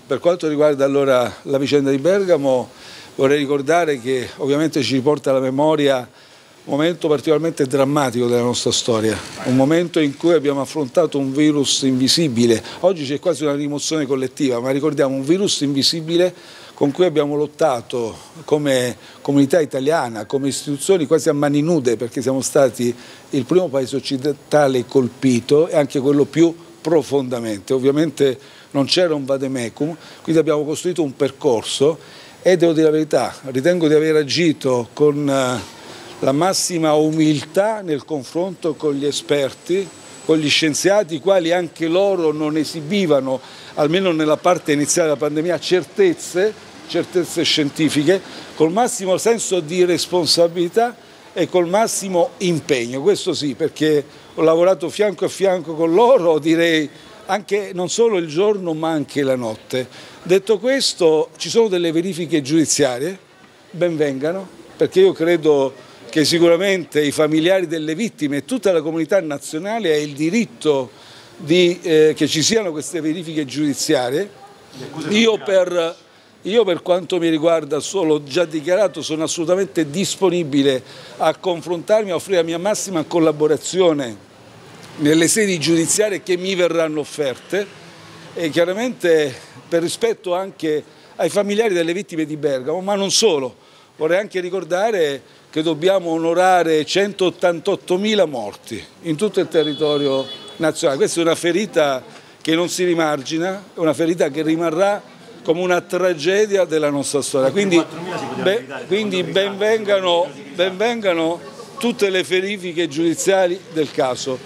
per quanto riguarda allora la vicenda di Bergamo, vorrei ricordare che ovviamente ci riporta alla memoria un momento particolarmente drammatico della nostra storia, un momento in cui abbiamo affrontato un virus invisibile. Oggi c'è quasi una rimozione collettiva, ma ricordiamo un virus invisibile con cui abbiamo lottato come comunità italiana, come istituzioni quasi a mani nude, perché siamo stati il primo paese occidentale colpito e anche quello più profondamente. Ovviamente non c'era un vademecum, quindi abbiamo costruito un percorso e devo dire la verità, ritengo di aver agito con la massima umiltà nel confronto con gli esperti, con gli scienziati, i quali anche loro non esibivano, almeno nella parte iniziale della pandemia, certezze scientifiche, col massimo senso di responsabilità e col massimo impegno. Questo sì, perché ho lavorato fianco a fianco con loro, direi anche non solo il giorno ma anche la notte. Detto questo, ci sono delle verifiche giudiziarie, ben vengano, perché io credo che sicuramente i familiari delle vittime e tutta la comunità nazionale ha il diritto che ci siano queste verifiche giudiziarie. Io per quanto mi riguarda, solo già dichiarato, sono assolutamente disponibile a confrontarmi, a offrire la mia massima collaborazione nelle sedi giudiziarie che mi verranno offerte e chiaramente per rispetto anche ai familiari delle vittime di Bergamo, ma non solo. Vorrei anche ricordare che dobbiamo onorare 188.000 morti in tutto il territorio nazionale. Questa è una ferita che non si rimargina, è una ferita che rimarrà come una tragedia della nostra storia. Quindi ben vengano tutte le verifiche giudiziarie del caso.